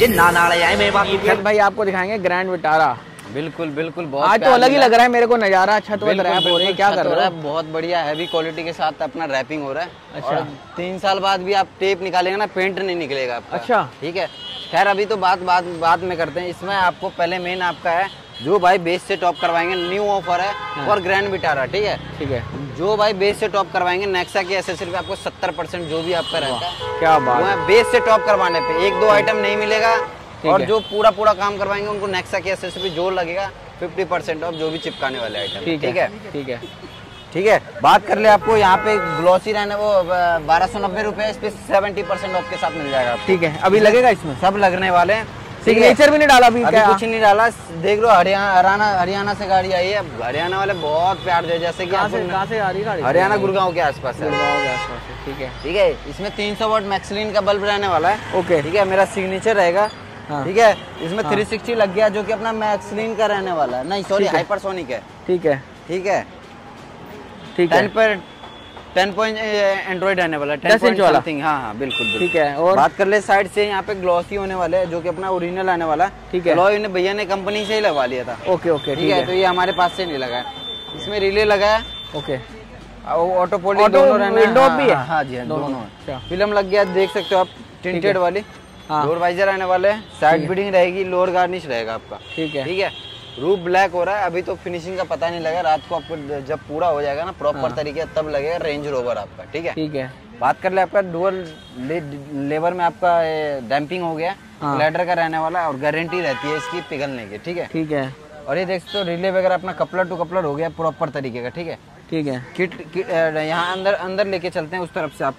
भाई आपको दिखाएंगे ग्रैंड विटारा। बिल्कुल बिल्कुल, बहुत आज तो अलग ही लग रहा है मेरे को नजारा। छत पर रैप हो रही है, क्या कर रहा है? बहुत बढ़िया हैवी क्वालिटी के साथ अपना रैपिंग हो रहा है। अच्छा। और 3 साल बाद भी आप टेप निकालेंगे ना, पेंट नहीं निकलेगा आपका। अच्छा, ठीक है। खैर अभी तो बात में करते हैं। इसमें आपको पहले मेन आपका है जो भाई बेस से टॉप करवाएंगे, न्यू ऑफर है और ग्रैंड विटारा। ठीक है, ठीक है। जो भाई बेस से टॉप करवाएंगे नेक्सा की एसेसरी पे आपको 70% जो भी आपका रहता है, क्या बात है बेस से टॉप करवाने पे 1-2 आइटम नहीं मिलेगा। और जो पूरा काम करवाएंगे उनको नेक्सा की एसेसरी जो लगेगा 50% ऑफ जो भी चिपकाने वाले आइटम। ठीक है, ठीक है, ठीक है। बात कर ले, आपको यहाँ पे ग्लॉसी रहना वो 1290 रुपए, इस पे 70% ऑफ के साथ मिल जाएगा। ठीक है, अभी लगेगा इसमें सब लगने वाले हैं। सिग्नेचर भी नहीं डाला अभी कुछ नहीं डाला। देख लो हरियाणा से गाड़ी आई है। हरियाणा वाले बहुत प्यार दे, जैसे कि कहाँ से आ रही है गाड़ी? हरियाणा गुड़गांव के आसपास है। ठीक है, ठीक है। इसमें 300 वाट मैक्सलिन का बल्ब रहने वाला है। ओके, ठीक है। मेरा सिग्नेचर रहेगा। ठीक है। इसमें 360 लग गया जो कि अपना मैक्सलिन का रहने वाला है। नहीं सॉरी, हाइपरसोनिक है। ठीक है, ठीक है, ठीक है। 10 पॉइंट एंड्रॉइड रहने वाला है, 10 इंच वाला। हाँ बिल्कुल। ठीक है। और बात कर ले साइड से, यहाँ पे ग्लॉसी होने वाले है जो कि अपना ओरिजिनल आने वाला है। ठीक है। ग्लॉसी भैया ने कंपनी से ही लगवा लिया था। ओके ओके, ठीक है। तो ये हमारे पास से नहीं लगा है। इसमें रिले लगा है। ओके। ऑटो पोलिंग दोनों रहने, विंडो भी है। हाँ जी, दोनों। फिल्म लग गया, देख सकते हो आप, टिंटेड वाली। डोर वाइजर आने वाले हैं, साइड बिडिंग रहेगी, लोअर गार्निश रहेगा आपका। ठीक है, ठीक है। रूफ ब्लैक हो रहा है। अभी तो फिनिशिंग का पता नहीं लगा, रात को आपको जब पूरा हो जाएगा ना प्रॉपर तरीके तब लगेगा रेंज रोवर आपका। ठीक है, ठीक है। बात कर ले, आपका डुअल लेवर में आपका डैम्पिंग हो गया, ग्लाइडर का रहने वाला है और गारंटी रहती है इसकी पिघलने की। ठीक है, ठीक है। और ये देख सकते हो रिले वगैरह अपना कपलर टू कपलर हो गया प्रॉपर तरीके का। ठीक है, ठीक है। किट यहाँ अंदर लेके चलते हैं उस तरफ से। आप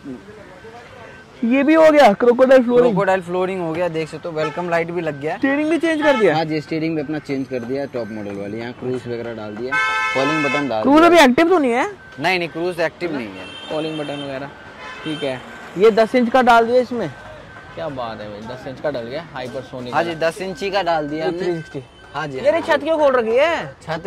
ये भी हो गया, क्रोकोडाइल फ्लोरिंग हो गया, देख सकते हो। वेलकम लाइट भी लग गया। स्टीयरिंग भी चेंज कर दिया। हाँ जी, स्टीयरिंग भी अपना चेंज कर दिया, टॉप मॉडल वाली। यहाँ क्रूज वगैरह डाल दिया, कॉलिंग बटन डाल दिया। क्रूज अभी एक्टिव तो नहीं है? नहीं, क्रूज एक्टिव नहीं है। कॉलिंग बटन वगैरह ठीक है। ये 10 इंच का डाल दिया इसमें, क्या बात है भाई, 10 इंच का डल गया हाइपरसोनिक। हाँ जी, 10 इंची का डाल दिया 360। हाँ जी। ये छत क्यों खोल रखी है? छत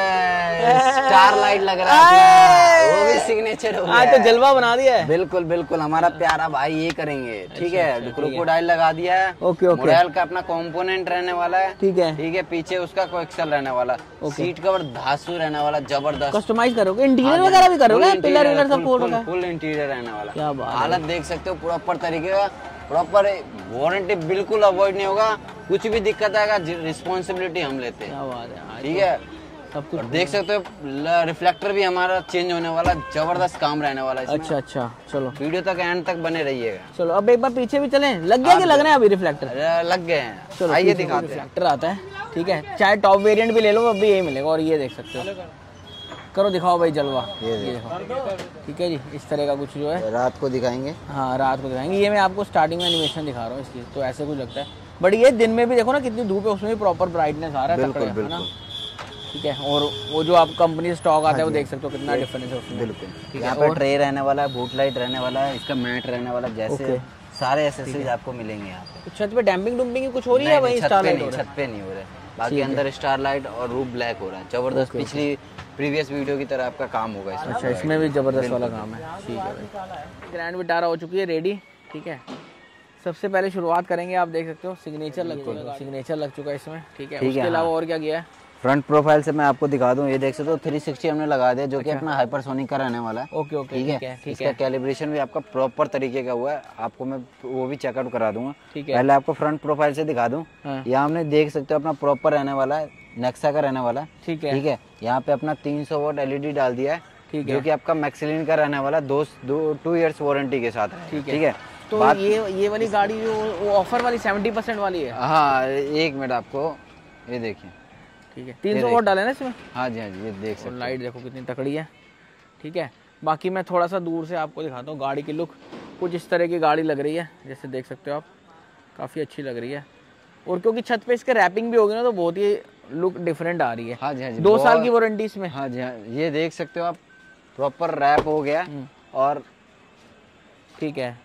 पे स्टार लाइट लग रहा है, वो भी सिग्नेचर हो गया। आज तो जलवा बना दिया है। बिल्कुल बिल्कुल, हमारा प्यारा भाई ये करेंगे। ठीक है, क्रोकोडाइल लगा दिया है। Okay okay. मॉडल का अपना कंपोनेंट रहने वाला है। ठीक है, ठीक है। पीछे उसका कोएक्सल रहने वाला, सीट कवर धांसू रहने वाला, जबरदस्त। कस्टमाइज करोगे, इंटीरियर वगैरह भी करोगे, पिलर विलर सब खोलोगे, फुल इंटीरियर रहने वाला। क्या बात है। हालत देख सकते हो प्रॉपर तरीके का, प्रॉपर वारंटी बिल्कुल अवॉइड नहीं होगा। कुछ भी दिक्कत आएगा रिस्पॉन्सिबिलिटी हम लेते हैं। क्या बात है। ठीक है, सब कुछ। देख सकते हो रिफ्लेक्टर भी हमारा चेंज होने वाला, जबरदस्त काम रहने वाला है। अच्छा अच्छा, चलो वीडियो तक एंड तक बने रहिएगा। चलो अब एक बार पीछे भी चलें। लग गया कि लग रहे हैं अभी रिफ्लेक्टर? लग गए हैं। चलो आइए दिखाते हैं। रिफ्लेक्टर आता है। ठीक है, चाहे टॉप वेरिएंट भी ले लो अभी यही मिलेगा। और ये देख सकते हो, करो दिखाओ भाई जलवा। ये देखो, ठीक है जी, इस तरह का कुछ जो है रात को दिखाएंगे। हाँ, रात को दिखाएंगे। ये मैं आपको स्टार्टिंग में एनिमेशन दिखा रहा हूँ इसकी, तो ऐसे कुछ लगता है। बट ये दिन में भी देखो ना कितनी धूप है, उसमें भी प्रॉपर ब्राइटनेस आ रहा है। बिल्कुल बिल्कुल। ठीक है। और वो जो आप कंपनी से स्टॉक आता है वो देख सकते हो कितना डिफरेंस है उसमें। बिल्कुल। ठीक है। यहाँ पर ट्रे रहने वाला है, बूट लाइट रहने वाला है, इसका मैट रहने वाला, जैसे सारे एसेसरीज आपको मिलेंगे यहाँ पे। छत पे डैम्पिंग डुम्पिंग कुछ हो रही है? वही स्टार लाइट छत पे नहीं हो रहा है, बाकी अंदर स्टार लाइट और रूफ ब्लैक हो रहा है। जबरदस्त, पिछली प्रीवियस वीडियो की तरह आपका काम होगा इसमें। अच्छा, इसमें भी जबरदस्त वाला काम है। ठीक है भाई, ग्रैंड विटारा हो चुकी है रेडी। ठीक है, सबसे पहले शुरुआत करेंगे। आप देख सकते हो सिग्नेचर लग चुका है इसमें। ठीक है, उसके अलावा और क्या किया है? फ्रंट प्रोफाइल से मैं आपको दिखा दूं, ये देख सकते हो 360 हमने लगा दिया, जो कि अपना हाइपरसोनिक का रहने वाला है। ओके ओके, ठीक है। इसका कैलिब्रेशन भी आपका प्रॉपर तरीके का हुआ है, आपको मैं वो भी चेकआउट करा दूंगा। ठीक है, पहले आपको फ्रंट प्रोफाइल से दिखा दूं। यहाँ हमने देख सकते हो अपना प्रॉपर रहने वाला है, नेक्सा का रहने वाला है। ठीक है, ठीक है। यहाँ पे अपना 300 वाट LED डाल दिया है। ठीक है, जो कि आपका मैक्सलिन का रहने वाला 2 इयर्स वारंटी के साथ है। ठीक है। तो ये वाली गाड़ी जो ऑफर वाली 70% वाली है। हाँ, एक मिनट, आपको ये देखिए। ठीक है, 300 वोट डाले ना इसमें। हाँ जी, हाँ जी, ये देख सकते हो। लाइट देखो कितनी तकड़ी है। ठीक है, बाकी मैं थोड़ा सा दूर से आपको दिखाता हूँ गाड़ी की लुक। कुछ इस तरह की गाड़ी लग रही है, जैसे देख सकते हो आप, काफ़ी अच्छी लग रही है। और क्योंकि छत पे इसके रैपिंग भी होगी ना, तो बहुत ही लुक डिफरेंट आ रही है। हाँ जी, हाँ जी, 2 साल की वारंटी इसमें। हाँ जी, हाँ, ये देख सकते हो आप, प्रॉपर रैप हो गया। और ठीक है,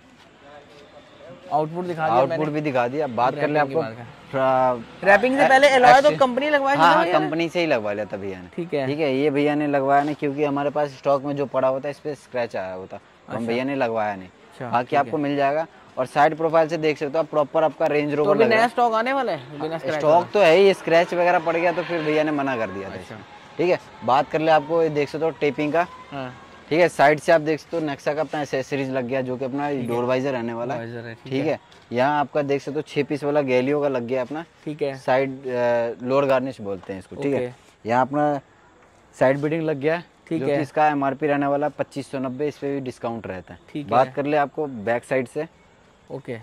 आउटपुट दिखा दिया, आउटपुट भी दिखा दिया। बात कर ले, आपको रैपिंग से पहले एलॉय तो कंपनी लगवाई? हाँ, कंपनी से ही लगवा लिया था भैया ने। ठीक है, ठीक है। ये भैया ने लगवाया नहीं, क्योंकि हमारे पास स्टॉक में जो पड़ा होता है इस पे स्क्रैच आया होता, हम भैया ने लगवाया नहीं। बाकी आपको मिल जाएगा। और साइड प्रोफाइल से देख सकते हो आप प्रॉपर आपका रेंज रोवर लग रहा है। नया स्टॉक आने वाला है बिना स्क्रैच? स्टॉक तो है ही, स्क्रैच वगैरह पड़ गया तो फिर भैया ने मना कर दिया था। ठीक है, बात कर ले आपको, ये देख सकते हो टेपिंग का। ठीक है, साइड से आप देख सकते हो नेक्सा का अपना एसेसरीज लग गया जो कि अपना डोर वाइजर रहने वाला है। ठीक है, यहाँ आपका देख सकते हो 6 पीस वाला गैलियो का लग गया अपना। ठीक है, साइड लोअर गार्निश बोलते हैं इसको। ठीक है, यहाँ अपना साइड बिडिंग लग गया है, जो कि इसका एमआरपी रहने वाला 2590, इस पे भी डिस्काउंट रहता है। बात कर ले आपको बैक साइड से। ओके,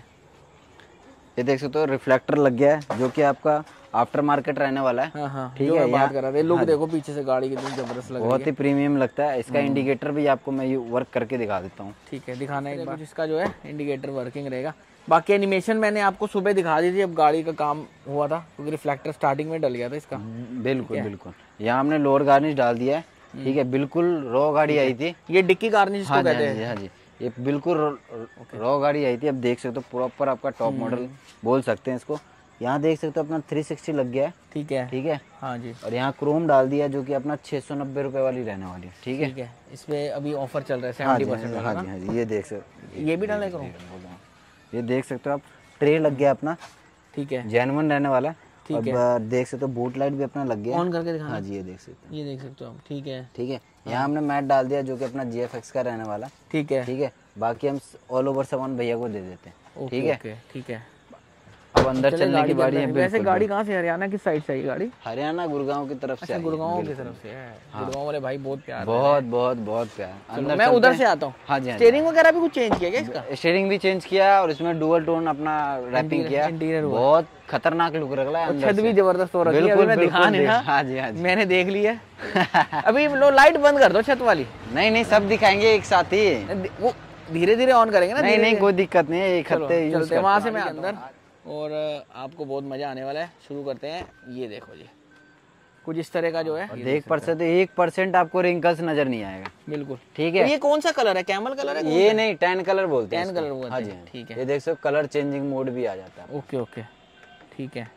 ये देख सकते हो रिफ्लेक्टर लग गया है जो कि आपका आफ्टर मार्केट रहने वाला है। ठीक है, बात कर रहा था लुक देखो पीछे से गाड़ी कितनी जबरदस्त लग रही है, बहुत ही प्रीमियम लगता है। इसका इंडिकेटर भी आपको मैं वर्क करके दिखा देता हूँ। ठीक है, दिखाना एक बार। इसका जो है इंडिकेटर वर्किंग रहेगा। बाकी एनिमेशन मैंने आपको सुबह दिखा दी थी, अब गाड़ी का काम हुआ था क्योंकि रिफ्लेक्टर स्टार्टिंग में डल गया था इसका। बिल्कुल बिल्कुल, यहाँ हमने लोअर गार्निश डाल दिया है। ठीक है, बिल्कुल रॉ गाड़ी आई थी, ये डिक्की गार्निश इसको कहते हैं। हाँ जी, ये बिल्कुल रॉ गाड़ी आई थी। अब देख सकते हो प्रॉपर आपका टॉप मॉडल बोल सकते हैं इसको। यहाँ देख सकते हो अपना 360 लग गया है। ठीक है, ठीक है, हाँ जी। और यहाँ क्रोम डाल दिया जो कि अपना 690 रुपए वाली रहने वाली है। ठीक है, इस पे अभी ऑफर चल रहा है 70%। हाँ जी, हाँ जी, ये देख सकते, ये भी डाले क्रोम, ये देख सकते हो आप। ट्रे लग गया अपना। ठीक है, जेन्युइन रहने वाला। ठीक है, अब देख सकते हो बूट लाइट भी अपना लग गया, ऑन करके दिखाना। हाँ जी, ये देख सकते हो, ये देख सकते हो आप। ठीक है, ठीक है, यहाँ हमने मैट डाल दिया जो कि अपना GFX का रहने वाला। ठीक है, ठीक है, बाकी हम ऑल ओवर सामान भैया को दे देते हैं। ठीक है, ठीक है, अब अंदर चलने की बारी है। वैसे गाड़ी कहाँ से, हरियाणा की साइड से? गाड़ी हरियाणा गुड़गांव की तरफ से। गुड़गांव की तरफ से है। गुड़गांव वाले भाई बहुत प्यार, बहुत बहुत बहुत प्यार। अंदर मैं उधर से आता हूँ। हाँ जी, स्टीयरिंग वगैरह भी कुछ चेंज किया क्या इसका? स्टीयरिंग भी चेंज किया और इसमें डुअल टोन अपना रैपिंग किया। इंटीरियर बहुत खतरनाक लुक लग रहा है, छत भी जबरदस्त हो रही है। अभी मैं दिखा नहीं रहा। हाँ जी, हाँ जी, मैंने देख लिया। अभी लो लाइट बंद कर दो छत वाली। नहीं नहीं, सब दिखाएंगे एक साथ ही, वो धीरे धीरे ऑन करेंगे ना। नहीं नहीं, कोई दिक्कत नहीं है, चलते वहाँ से मैं अंदर, और आपको बहुत मजा आने वाला है। शुरू करते हैं। ये देखो जी, कुछ इस तरह का जो है, 1% आपको रिंकल्स नजर नहीं आएगा। बिल्कुल ठीक है। ये कौन सा कलर है? कैमल कलर है? ये नहीं, टैन कलर बोलते हैं। टैन कलर बोलते हैं। हाँ जी, ठीक है, ये देख सकते हो कलर चेंजिंग मोड भी आ जाता है। ओके ओके, ठीक है।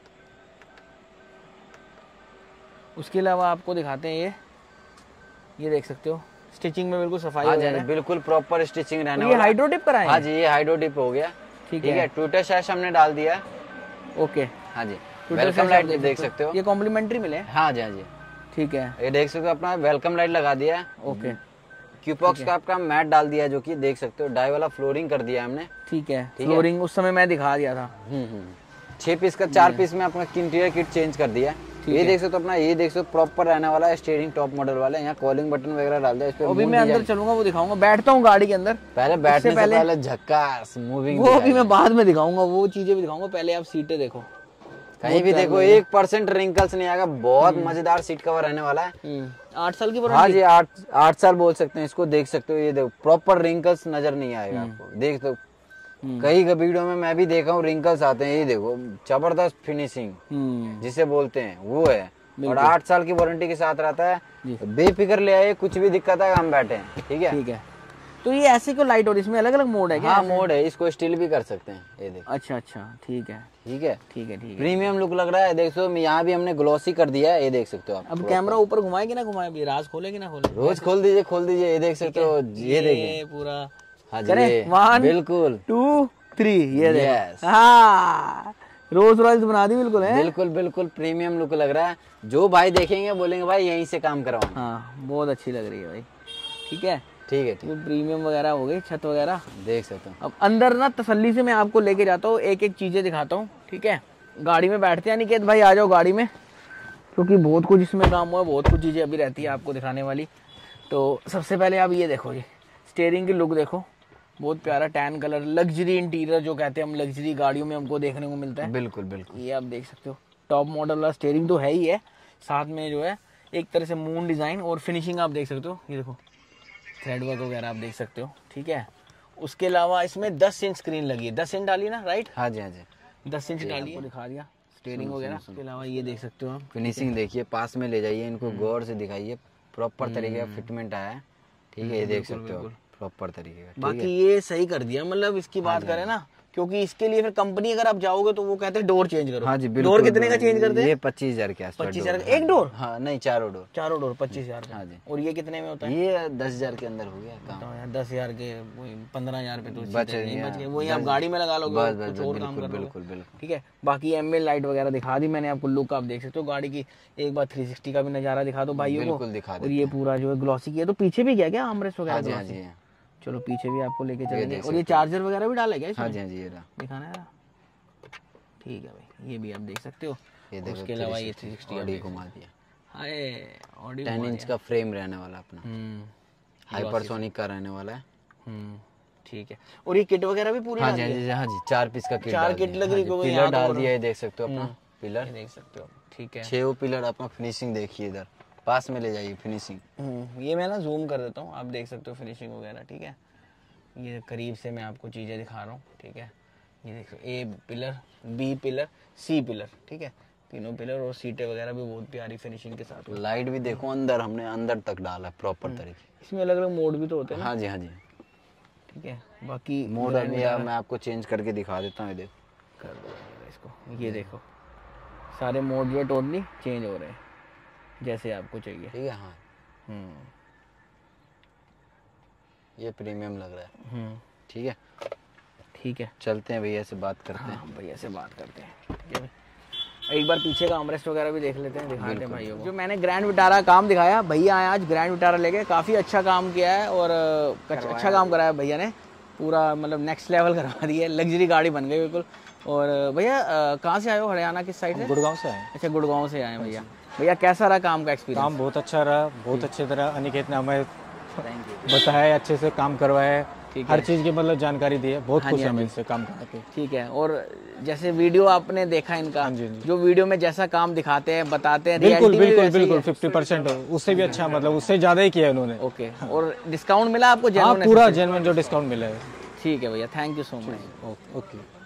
उसके अलावा आपको दिखाते हैं ये देख सकते हो स्टिचिंग में बिल्कुल सफाई है, बिल्कुल प्रॉपर स्टिचिंग रहने वाला है। हाइड्रो टिप कराया? हाँ जी, ये हाइड्रो टिप हो गया। ठीक है, ट्विटर शैश हमने डाल दिया। ओके, हाँ जी, वेलकम लाइट देख सकते हो, ये कॉम्प्लीमेंट्री मिले। हाँ जी, हाँ जी, ठीक है, ये देख सकते हो अपना वेलकम लाइट लगा दिया है। ओके, क्यूपॉक्स का आपका मैट डाल दिया जो कि देख सकते हो, डाई वाला फ्लोरिंग कर दिया हमने। ठीक है, फ्लोरिंग उस समय मैं दिखा दिया था। 6 पीस का 4 पीस में अपना इंटीरियर किट चेंज कर दिया। ये देख सकते हो अपना, ये देख सकते हो प्रॉपर रहने वाला है। स्टीयरिंग टॉप मॉडल वाला है, यहाँ कॉलिंग बटन वगैरह डाल दिया। इस पे अभी मैं अंदर चलूंगा, वो दिखाऊंगा। बैठता हूँ गाड़ी के अंदर, पहले बैठने से पहले झक्कास मूविंग, वो भी मैं बाद में दिखाऊंगा, वो चीजें भी दिखाऊंगा। पहले आप सीटें देखो, कहीं भी देखो 1% रिंकल्स नहीं आएगा। बहुत मजेदार सीट कवर रहने वाला है। 8 साल की वारंटी। हाँ जी, 8 साल बोल सकते हैं इसको। देख सकते हो, ये देखो प्रॉपर रिंकल्स नजर नहीं आएगा आपको। देख दो, कई वीडियो में मैं भी देखा हूँ रिंकल्स आते हैं। ये देखो जबरदस्त फिनिशिंग जिसे बोलते हैं वो है, और 8 साल की वारंटी के साथ रहता है। बेफिक्र ले आए, कुछ भी दिक्कत है हम बैठे हैं। ठीक है, ठीक है। तो ये ऐसे क्यों लाइट हो रही है? इसमें अलग अलग मोड है क्या? हाँ, मोड है, इसको स्टिल भी कर सकते हैं। ये देखो। अच्छा अच्छा, ठीक है, ठीक है, ठीक है, ठीक है। प्रीमियम लुक लग रहा है। देखो यहाँ भी हमने ग्लॉसी कर दिया है, ये देख सकते हो आप। अब कैमरा ऊपर घुमाए कि ना घुमाए? अभी राज खोले कि ना खोले? रोज खोल दीजिए, खोल दीजिए। ये देख सकते हो, ये देखिए पूरा। हाँ जी, 1 बिल्कुल 2 3, ये देखो। हाँ, रोज रॉयल्स बना दी बिल्कुल है। बिल्कुल बिल्कुल प्रीमियम लुक लग रहा है। जो भाई देखेंगे बोलेंगे भाई यहीं से काम करवाओ। हाँ, बहुत अच्छी लग रही है भाई। ठीक है, ठीक है, ठीक है। प्रीमियम वगैरह हो गई, छत वगैरह देख सकते हो। अब अंदर ना तसल्ली से मैं आपको लेके जाता हूँ, एक एक चीजें दिखाता हूँ। ठीक है, गाड़ी में बैठते हैं निकेत भाई, आ जाओ गाड़ी में, क्योंकि बहुत कुछ इसमें काम हुआ है, बहुत कुछ चीजें अभी रहती है आपको दिखाने वाली। तो सबसे पहले आप ये देखो, जी स्टीयरिंग की लुक देखो, बहुत प्यारा टैन कलर, लग्जरी इंटीरियर जो कहते हैं हम, लग्जरी गाड़ियों में हमको देखने को मिलता है। बिल्कुल बिल्कुल, ये आप देख सकते हो टॉप मॉडल वाला स्टीयरिंग तो है ही है, साथ में जो है एक तरह से मून डिजाइन और फिनिशिंग आप देख सकते हो। ये देखो थ्रेड वर्क वगैरह आप देख सकते हो। ठीक है, उसके अलावा इसमें 10 इंच स्क्रीन लगी है। 10 इंच डाली ना, राइट? हाँ जी, हाँ जी, 10 इंच डाली है, दिखा दिया स्टीयरिंग वगैरह। उसके अलावा ये देख सकते हो आप, फिनिशिंग देखिए, पास में ले जाइए इनको, गौर से दिखाइए, प्रॉपर तरीके का फिटमेंट आया है। ठीक है, ये देख सकते हो प्रॉपर तरीके का। बाकी ये सही कर दिया, मतलब इसकी बात करें ना क्योंकि इसके लिए फिर कंपनी अगर आप जाओगे तो वो कहते हैं डोर चेंज करो। हाँ जी बिल्कुल। डोर कितने का चेंज करते हैं? ये 25,000 के आसपास। 25,000 का एक डोर? हाँ नहीं, चारों डोर। 25,000 का। हाँ जी। और ये कितने में होता है? ये 10,000 के अंदर हो गया काम। तो यार 10,000 के 15,000 पे तो बच गए। वही आप गाड़ी में लगा लोगे, कुछ और काम कर लोगे। बिल्कुल बिल्कुल। ठीक है, बाकी एमएल लाइट वगैरह दिखा दी मैंने आपको, लुक आप देख सकते हो गाड़ी की। एक बार 360 का भी नजारा दिखा दो भाइयों को। बिल्कुल दिखा दो। और ये पूरा जो है ग्लॉसी किया, तो पीछे भी क्या आर्मरेस्ट वगैरह? हाँ जी। चलो पीछे भी आपको लेके चलेंगे। और ये चार्जर वगैरह भी डाला क्या? हाँ जी हाँ जी, ये दिखाना है। ठीक है भाई, ये भी आप देख सकते हो। ये देखो, उसके अलावा ये 360 ऑडी घुमा दिया। हाय, ऑडी 10 इंच का फ्रेम रहने वाला अपना, हाइपरसोनिक का रहने वाला है। ठीक है। और ये किट वगैरह भी पूरी? हाँ जी हाँ जी, 4 पीस का किट। 4 किट लग रही है। पिलर डाल दिया है, देख सकते हो अपना पिलर, देख सकते हो। ठीक है, 6 पिलर। अपना फिनिशिंग देखिए, इधर पास में ले जाइए फिनिशिंग। ये मैं ना जूम कर देता हूँ, आप देख सकते हो फिनिशिंग वगैरह। ठीक है, ये करीब से मैं आपको चीज़ें दिखा रहा हूँ। ठीक है, ये देखो, A pillar, B pillar, C pillar. ठीक है, तीनों पिलर। और सीटें वगैरह भी बहुत प्यारी फिनिशिंग के साथ। लाइट भी देखो अंदर, हमने अंदर तक डाला है प्रॉपर तरीके। इसमें अलग अलग मोड भी तो होते हैं? हाँ जी हाँ जी। ठीक है, बाकी मोड अभी मैं आपको चेंज करके दिखा देता हूँ। देखो कर दो इसको, ये देखो सारे मोड जो टोटली चेंज हो रहे हैं जैसे आपको चाहिए। ठीक है। हाँ ये प्रीमियम लग रहा है। ठीक है ठीक है, चलते हैं भैया से बात करते हैं। हाँ भैया से बात करते हैं। ठीक है भाई, एक बार पीछे का आर्मरेस्ट वगैरह भी देख लेते हैं, दिखाते हैं भाइयों को। जो मैंने ग्रैंड विटारा काम दिखाया, भैया आए आज ग्रैंड विटारा लेके, काफ़ी अच्छा काम किया है और अच्छा काम कराया भैया ने, पूरा मतलब नेक्स्ट लेवल करवा दिया, लग्जरी गाड़ी बन गई बिल्कुल। और भैया कहाँ से आए हो? हरियाणा किस साइड से? गुड़गांव से आए। अच्छा, गुड़गांव से आए भैया। भैया कैसा रहा काम का एक्सपीरियंस? काम बहुत अच्छा रहा, बहुत अच्छी तरह अनिकेत ने हमें बताया, अच्छे से काम करवाया, हर चीज़ की मतलब जानकारी दी है। बहुत खुश है इनसे काम करके। ठीक है, और जैसे वीडियो आपने देखा इनका, जो वीडियो में जैसा काम दिखाते हैं बताते हैं, बिल्कुल बिल्कुल बिल्कुल 50% उससे भी अच्छा, मतलब उससे ज़्यादा ही किया उन्होंने। ओके, और डिस्काउंट मिला आपको? हाँ पूरा जेन्युइन जो डिस्काउंट मिला है। ठीक है भैया, thank you so much. Okay.